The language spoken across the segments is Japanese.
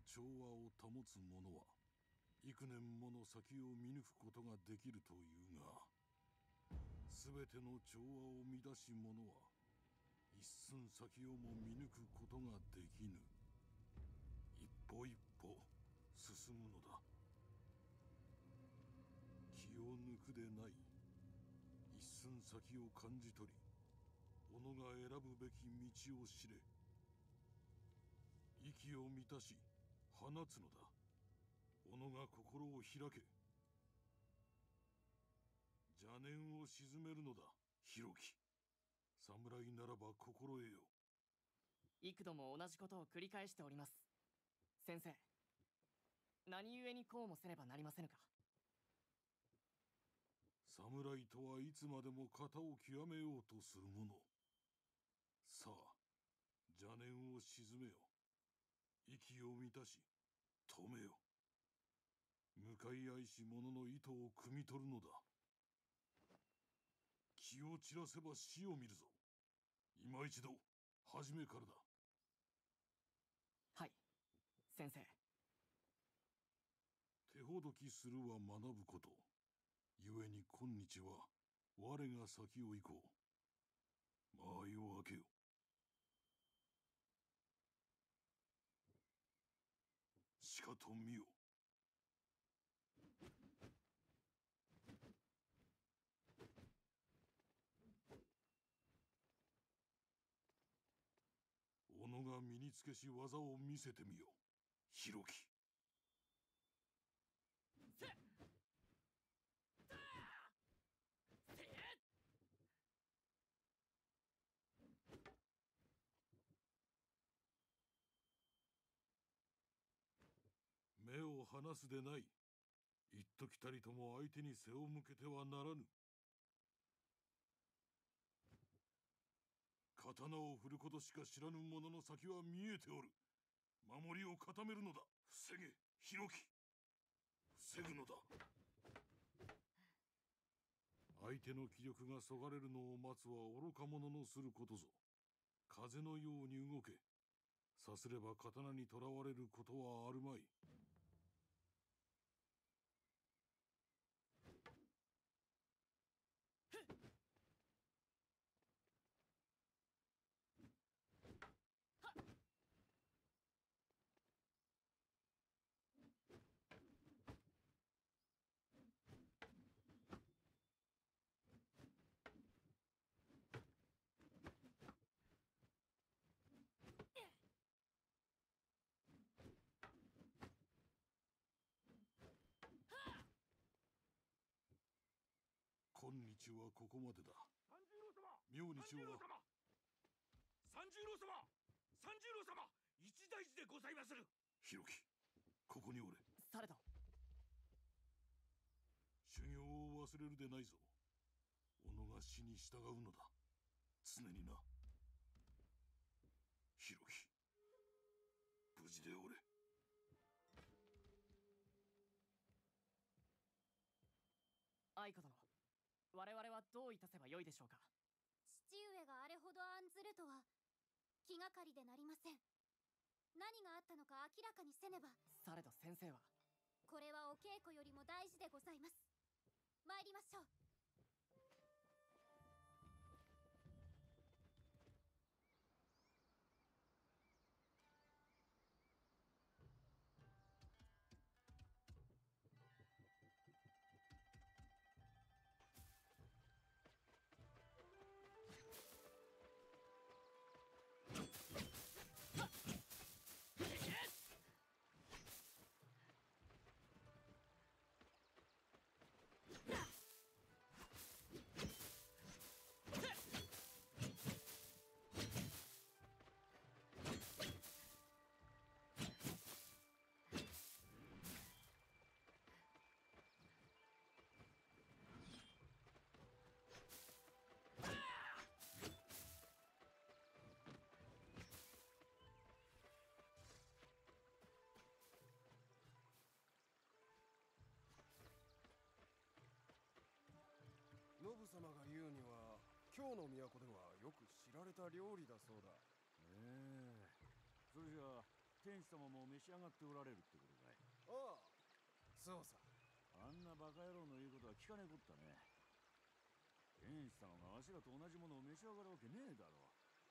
調和を保つ者は幾年もの先を見抜くことができるというが、全ての調和を乱し者は一寸先をも見抜くことができぬ。一歩一歩進むのだ。気を抜くでない。一寸先を感じ取り、己が選ぶべき道を知れ。息を満たし放つのだ。己が心を開け。邪念を鎮めるのだ、弘樹。侍ならば心得よ。 幾度も同じことを繰り返しております。先生、何故にこうもせねばなりませぬか。 侍とはいつまでも型を極めようとする者。さあ、邪念を鎮めよ。息を満たし止めよ。向かい合いし者の意図を汲み取るのだ。気を散らせば死を見るぞ。今一度初めからだ。 はい、先生。 手ほどきするは学ぶこと。故に今日は我が先を行こう。間合いを開けよ。しかと見よ。己が身につけし技を見せてみよ、弘樹。目を離すでない。一時たりとも相手に背を向けてはならぬ。刀を振ることしか知らぬ者の先は見えておる。守りを固めるのだ。防げ、弘樹。防ぐのだ。相手の気力がそがれるのを待つは愚か者のすることぞ。風のように動け。さすれば刀にとらわれることはあるまい。今日はここまでだ。明日は三十郎様、三十郎様、一大事でございまする。 弘樹、ここにおれ。 されど。 修行を忘れるでないぞ。己が死に従うのだ。常にな。弘樹、無事でおれ。 愛子殿、我々はどういたせばよいでしょうか。 父上があれほど案ずるとは気がかりでなりません。何があったのか明らかにせねば。 されど先生は。 これはお稽古よりも大事でございます。参りましょう。 ノブ様が言うには京の都ではよく知られた料理だそうだ。 それじゃあ天使様も召し上がっておられるってことかい。 ああ、そうさ。 あんなバカ野郎の言うことは聞かねえこったね。天使様がわしらと同じものを召し上がるわけねえだろ。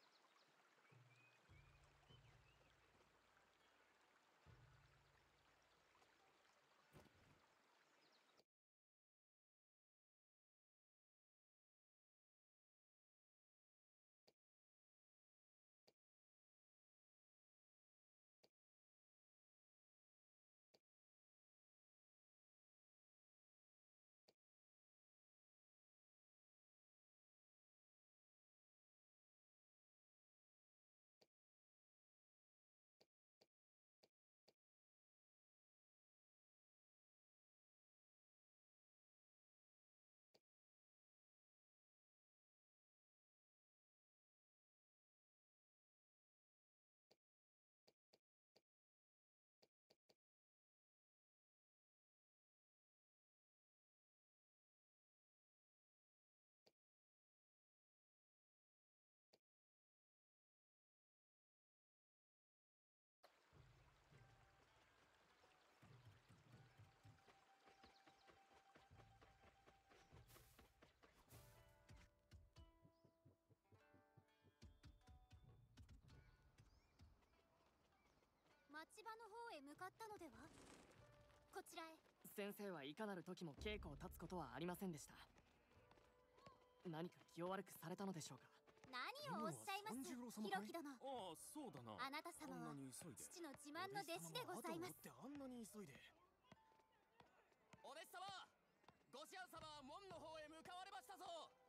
町場の方へ向かったのでは。こちらへ。 先生はいかなる時も稽古を立つことはありませんでした。何か気を悪くされたのでしょうか。 何をおっしゃいます、ひろき殿。 ああ、そうだな。 あなた様は父の自慢の弟子でございます。 あんなに急いで。 お弟子様、ご師範様は門の方へ向かわれましたぞ。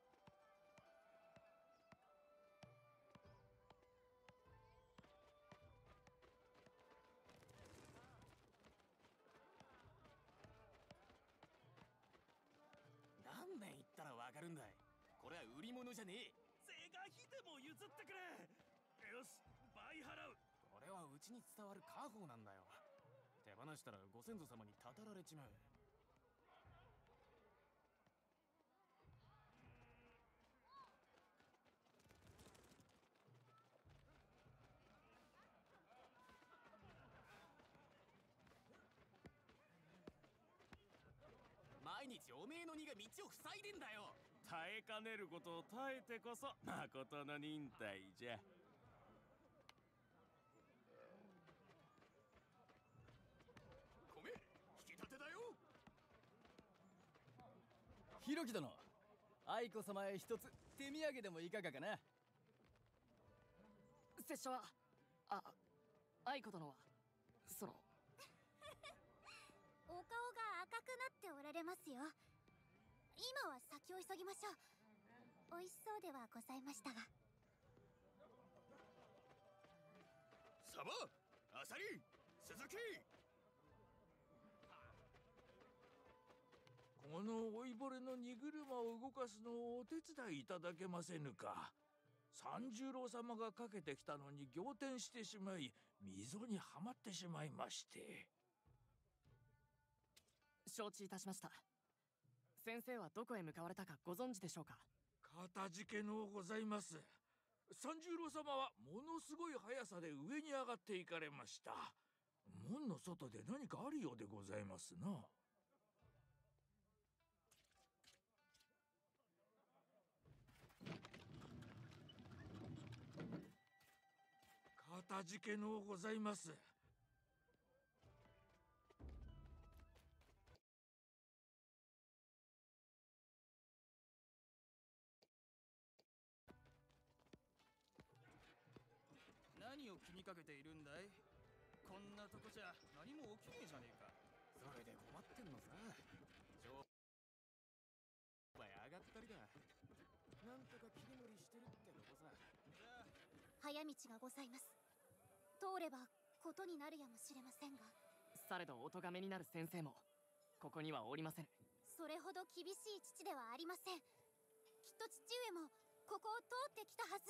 何年言ったらわかるんだい。これは売り物じゃねえ。 是が非でも譲ってくれ。よし、倍払う。 これはうちに伝わる家宝なんだよ。手放したらご先祖様にたたられちまう。毎日おめえの荷が道を塞いでんだよ。 耐えかねることを耐えてこそ誠の忍耐じゃ。 米引き立てだよ。 ひろき殿、愛子様へ一つ手土産でもいかがかな。 拙者は愛子殿はそのお顔が赤くなっておられますよ。今は先を急ぎましょう。美味しそうではございましたが。 サバ、アサリ、鈴木。 この老いぼれの荷車を動かすのをお手伝いいただけませぬか。三十郎様がかけてきたのに仰天してしまい、溝にはまってしまいまして。 承知いたしました。先生はどこへ向かわれたかご存知でしょうか。 かたじけのうございます。三十郎様はものすごい速さで上に上がっていかれました。門の外で何かあるようでございますな。かたじけのうございます。 何を気にかけているんだい。こんなとこじゃ何も起きねえじゃねえか。それで困ってんのさ。商売上がったりだ。なんとか切り盛りしてるってとこさ。じゃあ早道がございます。通ればことになるやもしれませんが。 されどお咎めになる先生もここにはおりませぬ。 それほど厳しい父ではありません。きっと父上もここを通ってきたはず。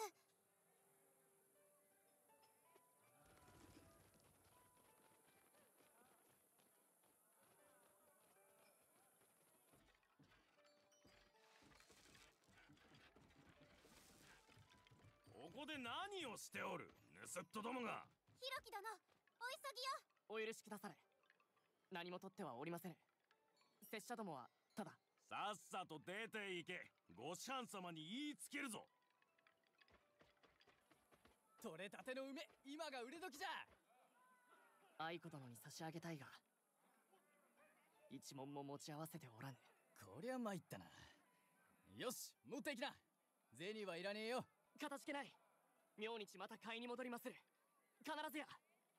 ここで何をしておる、盗人どもが。 ひろき殿、 お急ぎよ。 お許しくだされ。何も取ってはおりませぬ。拙者どもはただ。 さっさと出て行け。ご師範様に言いつけるぞ。 取れたての梅、今が売れ時じゃ。 愛子殿に差し上げたいが、一文も持ち合わせておらぬ。 こりゃ参ったな。よし、持っていきな。銭はいらねえよ。 かたじけない。明日また買いに戻りまする。必ずや。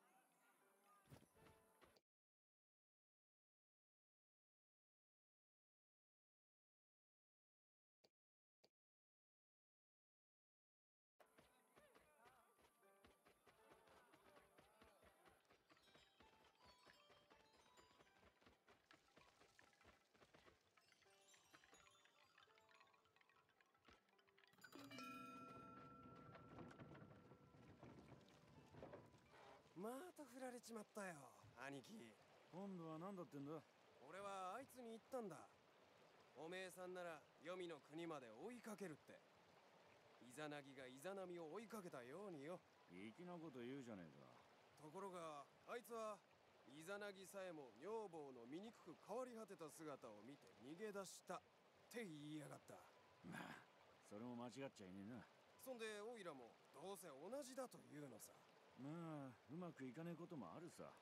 また振られちまったよ、兄貴。 今度は何だってんだ。 俺はあいつに言ったんだ。おめえさんなら黄泉の国まで追いかけるって。イザナギがイザナミを追いかけたようによ。 粋なこと言うじゃねえか。 ところがあいつはイザナギさえも女房の醜く変わり果てた姿を見て逃げ出したって言いやがった。 まあそれも間違っちゃいねえな。 そんでオイラもどうせ同じだというのさ。 まあうまくいかねえこともあるさ。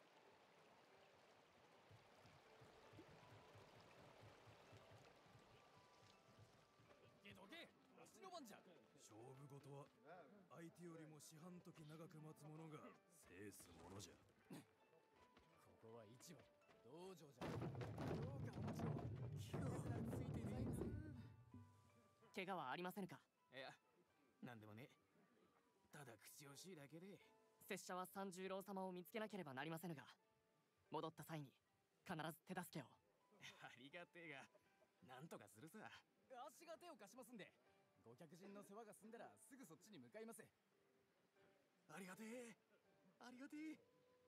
どけ、わしの番じゃ。 勝負事は相手よりも四半時長く待つ者が制すものじゃ。 ここは市場、道場じゃ。どうかお待ちを。ついてざいません。 怪我はありませぬか。 いや、なんでもね。ただ口惜しいだけで。 拙者は三十郎様を見つけなければなりませぬが、戻った際に必ず手助けを。 ありがてえが、なんとかするさ。 あっしが手を貸しますんで、ご客人の世話が済んだらすぐそっちに向かいます。 ありがてえ、ありがてえ。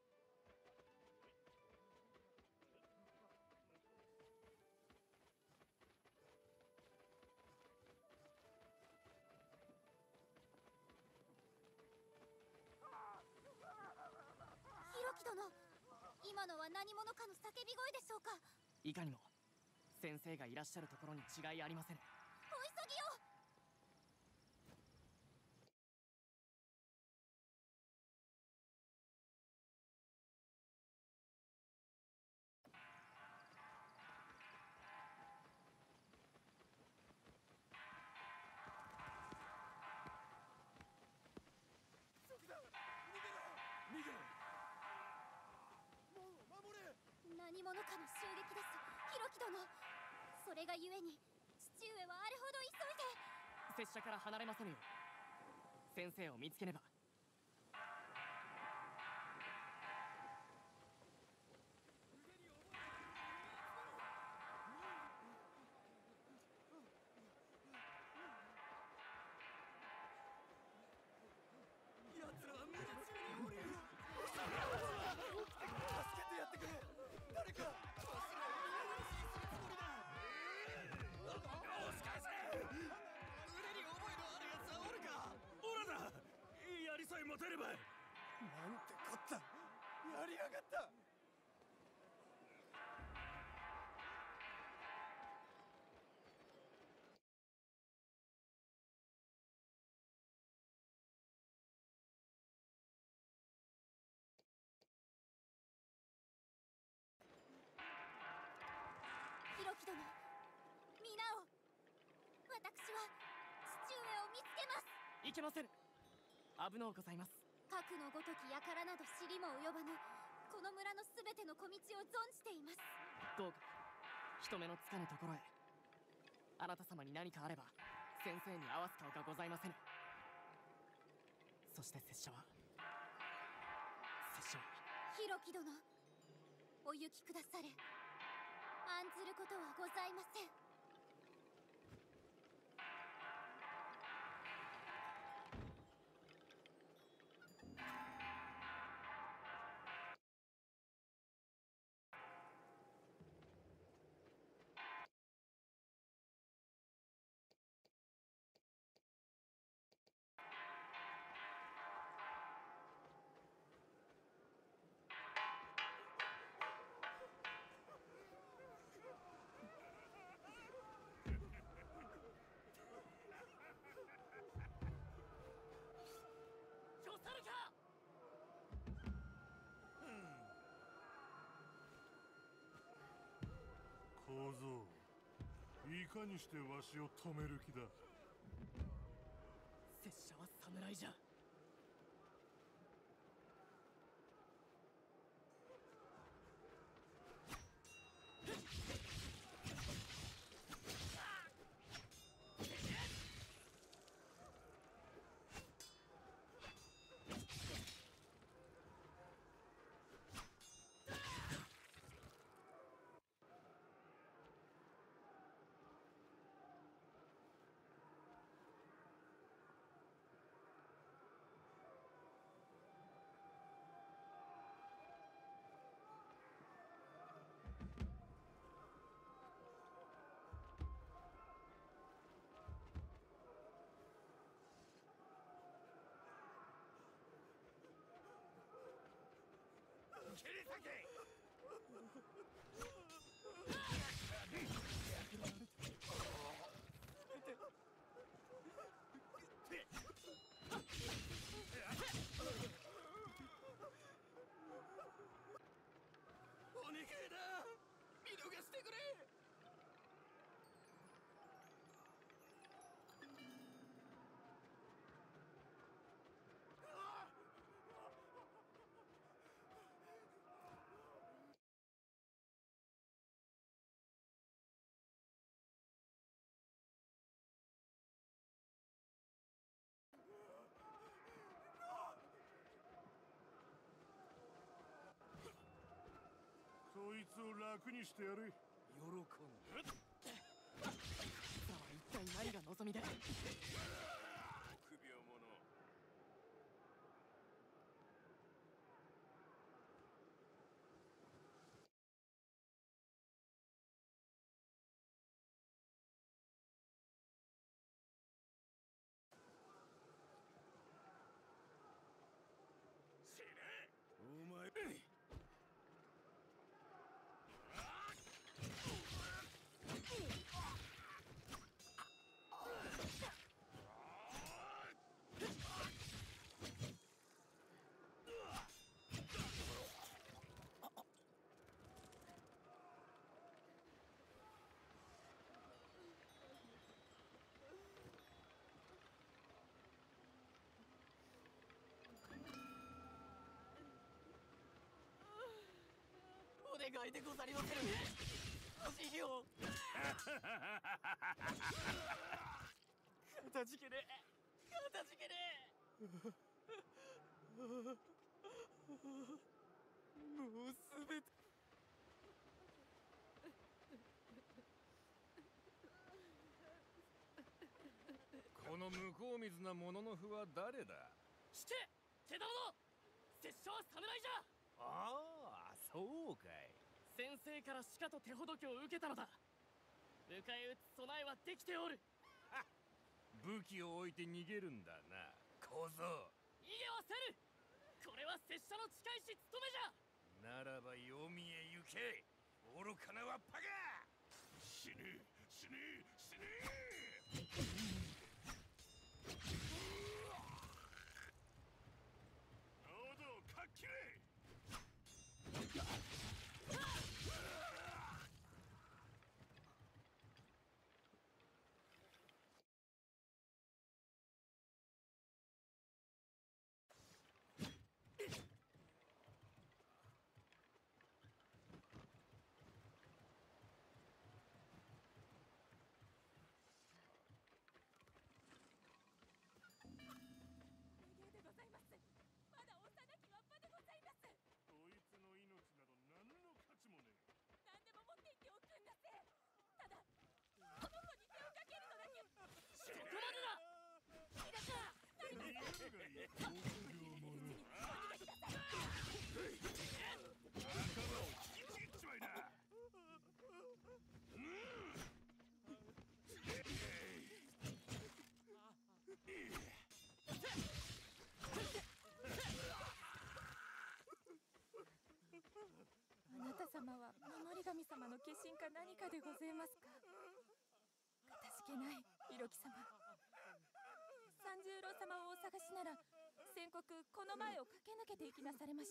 ひろき殿、今のは何者かの叫び声でしょうか。 いかにも先生がいらっしゃるところに違いありませぬ。 お急ぎよ。何者かの襲撃です、ひろき殿。それがゆえに父上はあれほど急いで。 拙者から離れませぬよ。先生を見つけねば。 奴らはみんなすぐにおり。助けてやってくれ、誰か。 やりさえ持てれば。 なんてこった、やりやがった。 ひろき殿、皆を。私は父上を見つけます。 いけませぬ。危のうございます。 核のごとき輩など知りも及ばぬこの村のすべての小道を存じています。 どうか人目のつかぬところへ。あなた様に何かあれば先生に合わす顔がございませぬ。そして拙者はひろき殿、お行きくだされ。案ずることはございません。 小僧、いかにしてわしを止める気だ。 拙者は侍じゃ。 切り裂け。 お願いだ、見逃してくれ。 そいつを楽にしてやれ。 喜んで。 さあ一体何が望みで。 臆病者。 お前。 お願いでござりまする。お尻を。かたじけねえ。かたじけねえ。もうすべて。 この向こう水なものの符は誰だ。 して手玉殿、拙者は侍じゃ。 ああ、そうかい。 先生からしかと手ほどきを受けたのだ。迎え撃つ備えはできておる。 武器を置いて逃げるんだな、小僧。 逃げはせる。これは拙者の近いし務めじゃ。 ならば黄泉へ行け、愚かなわっぱが。 死ね死ね死ね。喉をかっきれ。 あなた様は守り神様の化身か何かでございますか。かたじけない色木様。三十郎様をお探しなら先刻この前を駆け抜けて行きなされました。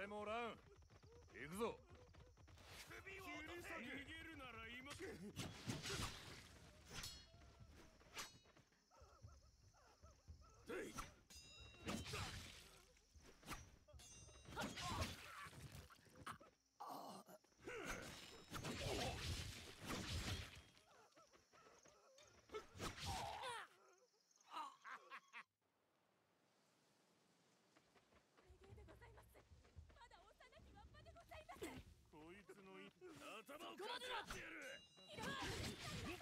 もおらん。行くぞ。 首を落とせ。逃げるなら今。こいつの頭をかち割ってやる。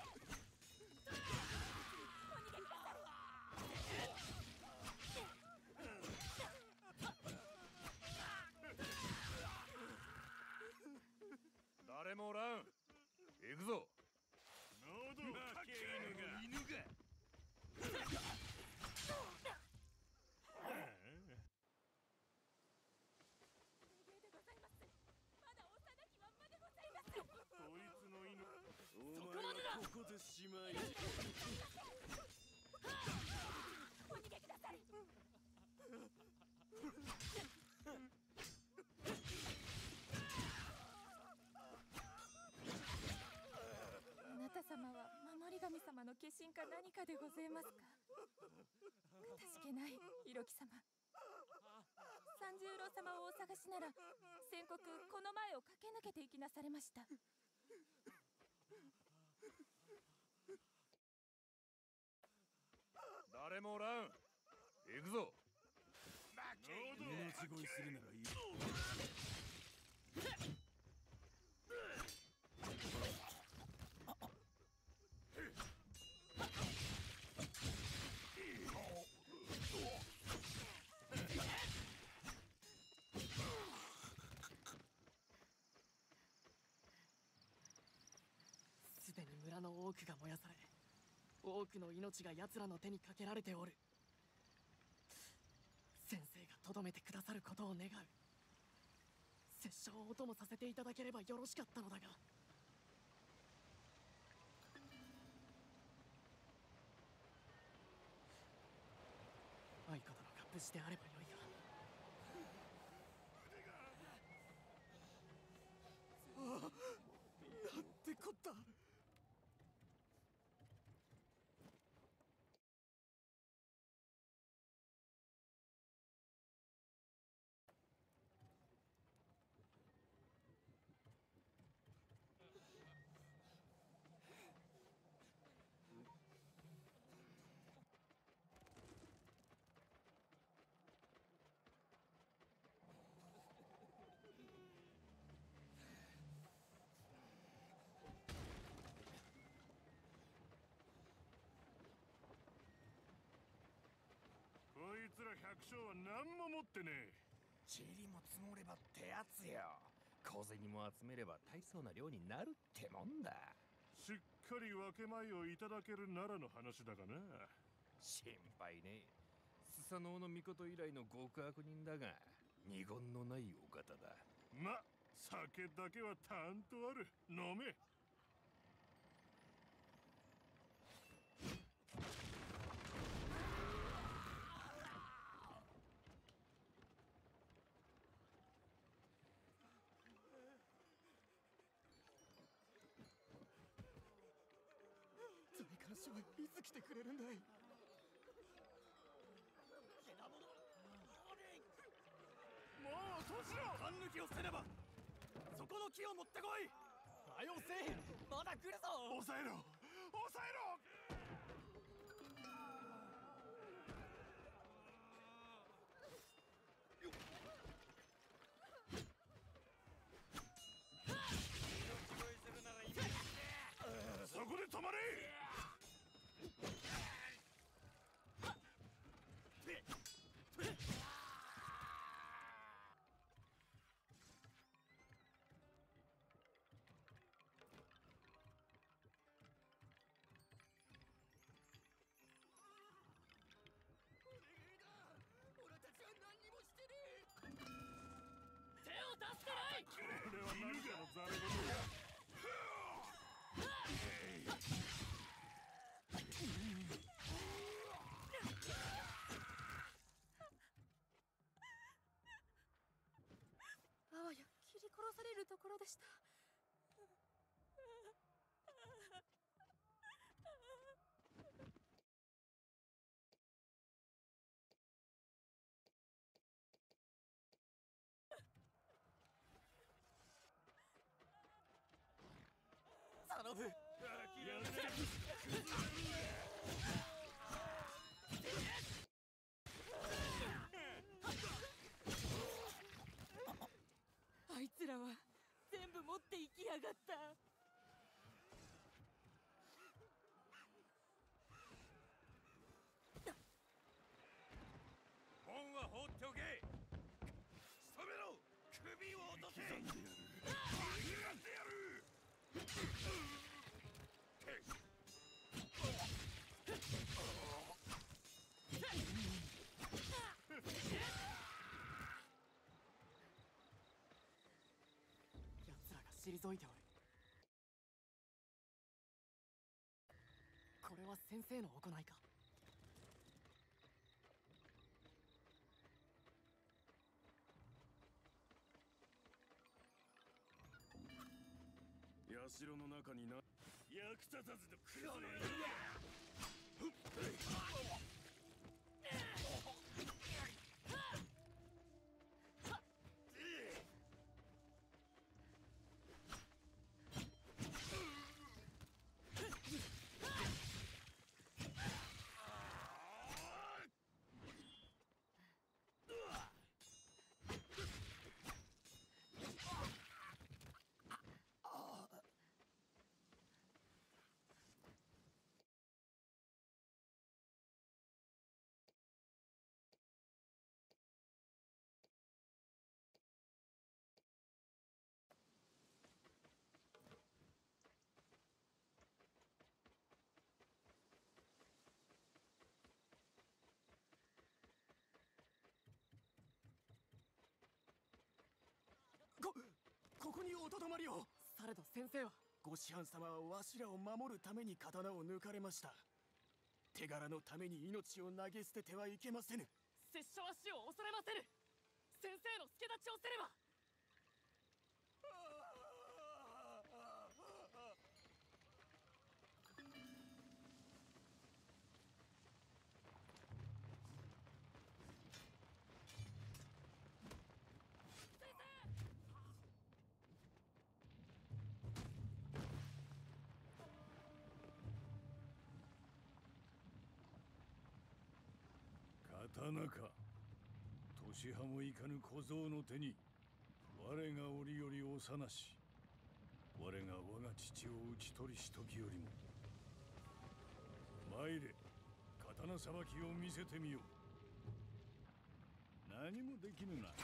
誰もおらん。行くぞ。 喉をかけ犬が。こいつの犬。お前はここでしまい。 あなた様は守り神様の化身か何かでございますか？かたじけない色木様。三十郎様をお探しなら先刻この前を駆け抜けていきなされました。 誰もおらん。行くぞ。 命乞いするならいい。 すでに村の多くが燃やされ、多くの命が奴らの手にかけられておる。先生がとどめてくださることを願う。拙者をお供させていただければよろしかったのだが。愛子殿が無事であればよいが。ああ、なんてこった。 こいつら百姓は何も持ってねえ。 塵も積もればってやつよ。小銭も集めれば大層な量になるってもんだ。 しっかり分け前をいただけるならの話だがな。 心配ねえ。スサノオの巫女以来の極悪人だが二言のないお方だ。 ま、酒だけはたんとある。飲め。 在官所はいつ来てくれるんだい。 もう閉じろ。 勘抜きをせねば。そこの木を持ってこい。はよせい、まだ来るぞ。 抑えろ、抑えろ。そこで止まれ。 ころでした。 頼む。 あいつらは全部持って行きやがった。 門は放っておけ。仕留めろ。首を落とせ。刻んでやる。 奴らが退いておる。これは先生の行いか。 社の中に役立たずのクソね。 ここにおとどまりを。 されど先生は。 ご師範様はわしらを守るために刀を抜かれました。手柄のために命を投げ捨ててはいけませぬ。 拙者は死を恐れませぬ。先生の助太刀をせねば。 刀か。年派もいかぬ小僧の手に我が折より幼し、我が我が父を討ち取りし時よりも。参れ、刀さばきを見せてみよう。何もできぬな。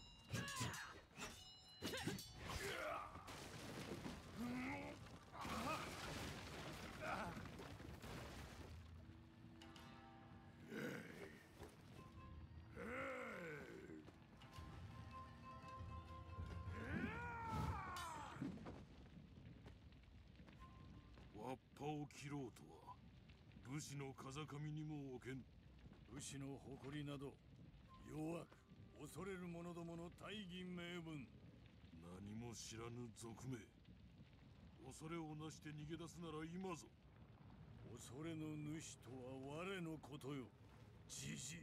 わっぱを切ろうとは武士の風上にも置けん。武士の誇りなど弱く恐れる者どもの大義名分。何も知らぬ賊名。恐れをなして逃げ出すなら今ぞ。恐れの主とは我のことよ、じじい。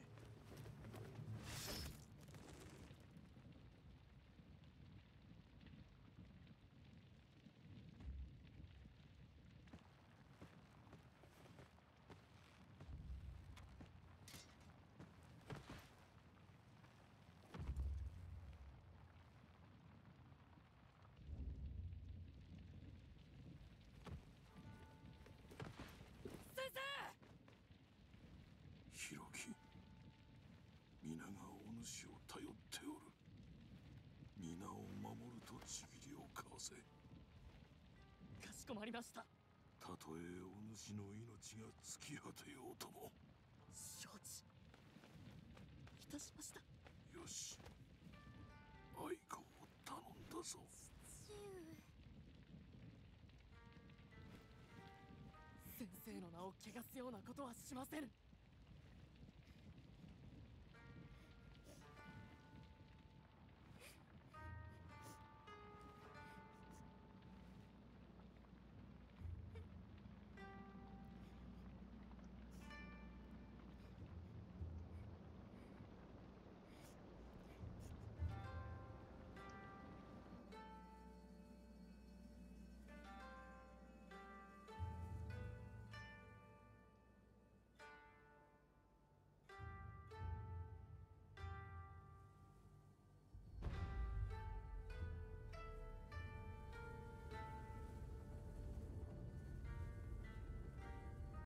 弘樹、皆がお主を頼っておる。皆を守るとちぎりを交わせ。 かしこまりました。 たとえお主の命が尽き果てようとも。 承知いたしました。 よし、愛子を頼んだぞ。 先生の名を汚すようなことはしませぬ。